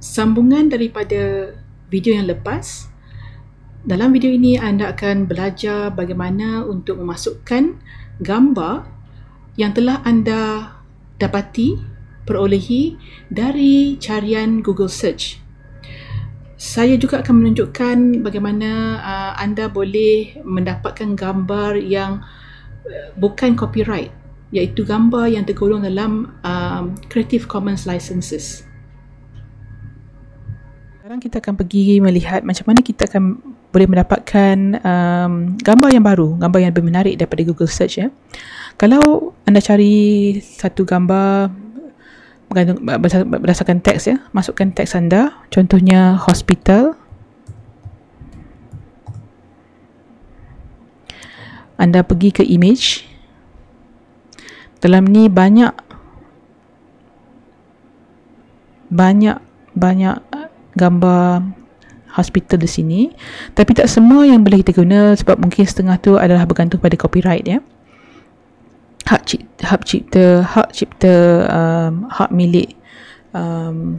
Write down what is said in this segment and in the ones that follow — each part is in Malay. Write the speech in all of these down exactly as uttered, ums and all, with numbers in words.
Sambungan daripada video yang lepas, dalam video ini anda akan belajar bagaimana untuk memasukkan gambar yang telah anda dapati, perolehi dari carian Google Search. Saya juga akan menunjukkan bagaimana uh, anda boleh mendapatkan gambar yang bukan copyright, iaitu gambar yang tergolong dalam um, Creative Commons licenses. Sekarang kita akan pergi melihat macam mana kita akan boleh mendapatkan um, gambar yang baru, gambar yang lebih menarik daripada Google Search. Ya. Kalau anda cari satu gambar berdasarkan teks, ya, masukkan teks anda, contohnya hospital. Anda pergi ke image. Dalam ni banyak banyak banyak gambar hospital di sini, tapi tak semua yang boleh kita guna sebab mungkin setengah tu adalah bergantung pada copyright, ya. Hak cipta, hak cipta, hak cipta um, hak milik um,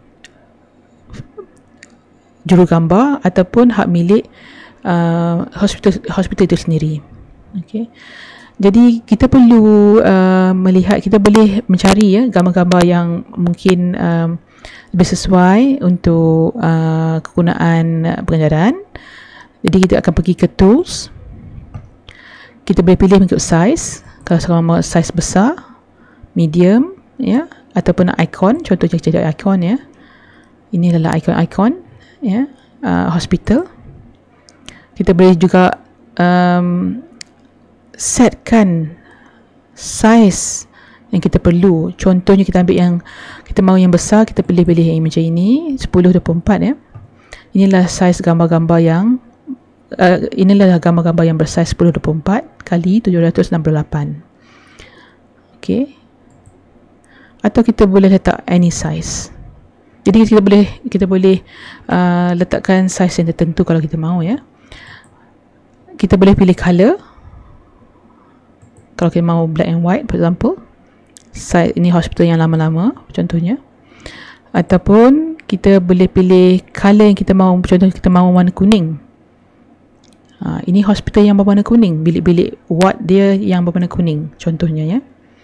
jurugambar ataupun hak milik uh, hospital hospital itu sendiri. Okey. Jadi kita perlu uh, melihat, kita boleh mencari, ya, gambar-gambar yang mungkin um, lebih sesuai untuk uh, kegunaan pengajaran. Jadi kita akan pergi ke tools. Kita boleh pilih mengikut size. Kalau sekarang mahu size besar, medium, ya, ataupun icon. Contohnya kita ada icon, ya. Ini adalah icon-icon, ya, uh, hospital. Kita boleh juga um, setkan size yang kita perlu. Contohnya kita ambil yang kita mahu yang besar, kita pilih-pilih yang macam ini, sepuluh dua puluh empat, ya. Inilah saiz gambar-gambar yang uh, inilah gambar-gambar yang bersaiz sepuluh dua puluh empat kali tujuh ratus enam puluh lapan. Okey. Atau kita boleh letak any size. Jadi kita boleh kita boleh uh, letakkan saiz yang tertentu kalau kita mahu, ya. Kita boleh pilih color. Kalau kita mahu black and white, for example. Size ini hospital yang lama-lama contohnya, ataupun kita boleh pilih color yang kita mahu. Contohnya kita mahu warna kuning. Ha, ini hospital yang berwarna kuning, bilik-bilik ward dia yang berwarna kuning contohnya, ya.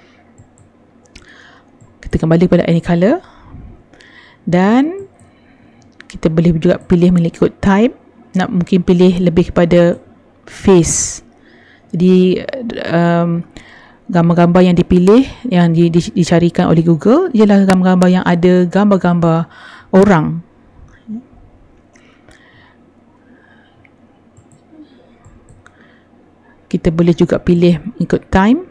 Kita kembali pada any color dan kita boleh juga pilih mengikut type. Nak mungkin pilih lebih kepada face. Jadi um, gambar-gambar yang dipilih, yang di, di, dicarikan oleh Google ialah gambar-gambar yang ada gambar-gambar orang. Kita boleh juga pilih ikut time,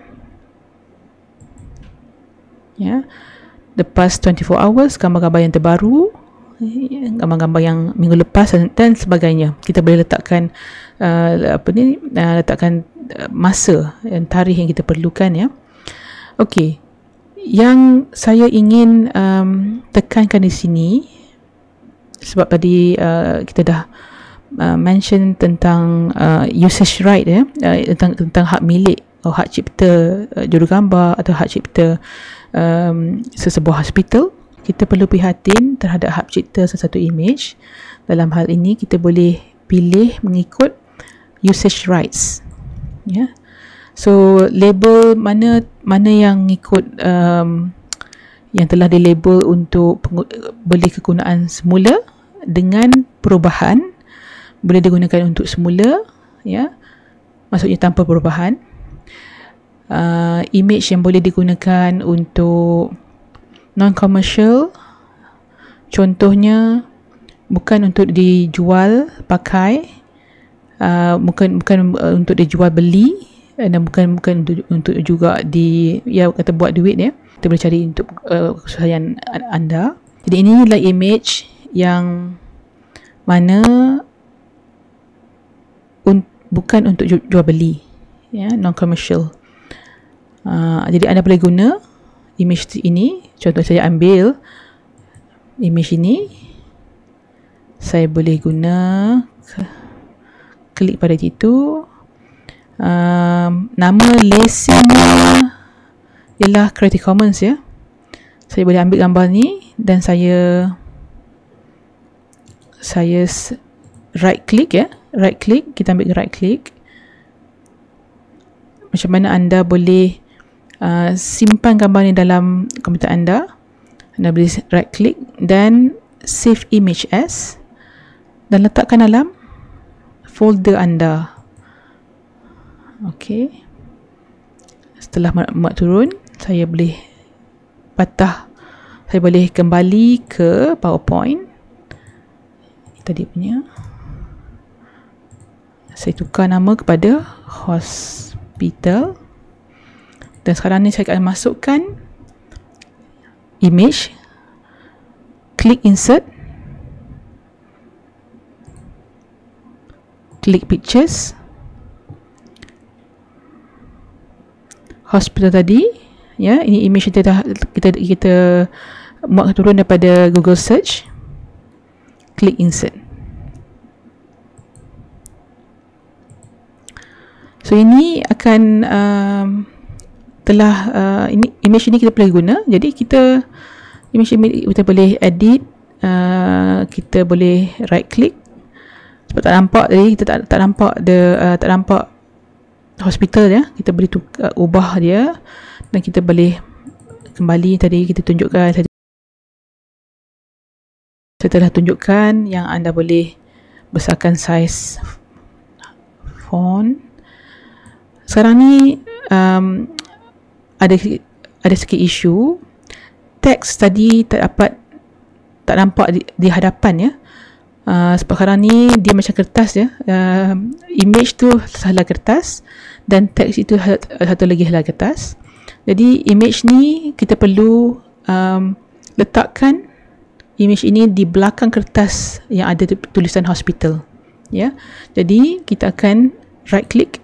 ya. The past twenty-four hours, gambar-gambar yang terbaru, gambar-gambar yang minggu lepas dan, dan sebagainya. Kita boleh letakkan uh, apa ni uh, letakkan masa dan tarikh yang kita perlukan, ya. Okey. Yang saya ingin um, tekankan di sini, sebab tadi uh, kita dah uh, mention tentang uh, usage right, ya, uh, tentang tentang hak milik atau hak cipta uh, jurugambar atau hak cipta um, sesebuah hospital. Kita perlu prihatin terhadap hak cipta sesuatu image. Dalam hal ini kita boleh pilih mengikut usage rights, ya. So label mana mana yang ikut um, yang telah dilabel untuk boleh kegunaan semula dengan perubahan, boleh digunakan untuk semula, ya, maksudnya tanpa perubahan. Uh, image yang boleh digunakan untuk non-commercial, contohnya bukan untuk dijual pakai, uh, bukan bukan uh, untuk dijual beli, uh, dan bukan bukan untuk, untuk juga di, ya, kata buat duit, ya. Kita boleh cari untuk uh, kesusahan anda. Jadi ini adalah image yang mana un, bukan untuk ju, jual beli, ya, non-commercial. Uh, jadi anda boleh guna image ini. Contoh saya ambil image ini, saya boleh guna, klik pada situ. Um, nama lisensinya ialah Creative Commons, ya. Saya boleh ambil gambar ni dan saya saya right click ya, right click, kita ambil right click. Macam mana anda boleh uh, simpan gambar ni dalam komputer anda. Anda boleh right click dan save image as dan letakkan dalam folder anda. Okey. Setelah muat turun, saya boleh patah, saya boleh kembali ke PowerPoint tadi punya. Saya tukar nama kepada hospital dan sekarang ni saya akan masukkan image, klik insert, klik pictures, hospital tadi ya, ini image kita kita kita muat turun daripada Google search. Klik insert. So ini akan um, telah uh, ini image ini kita boleh guna. Jadi kita image ini kita boleh edit, uh, kita boleh right click. Sebab tak nampak tadi, kita tak tak nampak the uh, tak nampak hospital ya. Kita boleh tukar, ubah dia dan kita boleh kembali tadi kita tunjukkan. Saya, saya telah tunjukkan yang anda boleh besarkan saiz font. Sekarang ni um, ada ada sikit isu teks tadi tak dapat tak nampak di, di hadapan ya. Uh, sebab sekarang ni dia macam kertas ya. Uh, image tu helai kertas dan teks itu satu lagi helai kertas. Jadi image ni kita perlu um, letakkan image ini di belakang kertas yang ada tulisan hospital ya. Jadi kita akan right click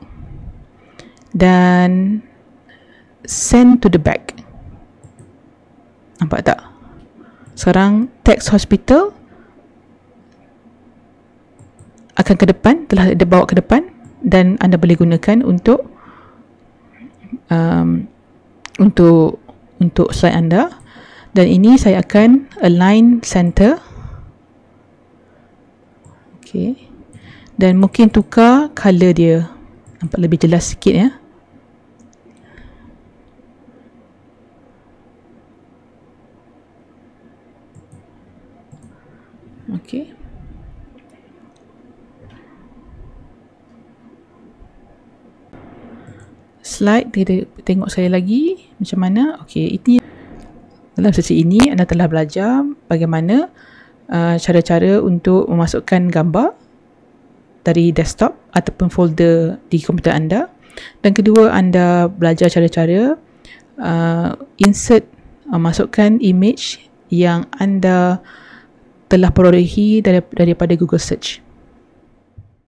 dan send to the back. Nampak tak? Sekarang teks hospital akan ke depan, telah dibawa ke depan dan anda boleh gunakan untuk um, untuk untuk slide anda. Dan ini saya akan align center. Okey. Dan mungkin tukar color dia nampak lebih jelas sikit ya. Okey. Slide kita tengok saya lagi macam mana. Okey, ini dalam sesi ini anda telah belajar bagaimana uh, cara-cara untuk memasukkan gambar dari desktop ataupun folder di komputer anda. Dan kedua, anda belajar cara-cara uh, insert, uh, masukkan image yang anda telah perolehi dari, daripada Google Search.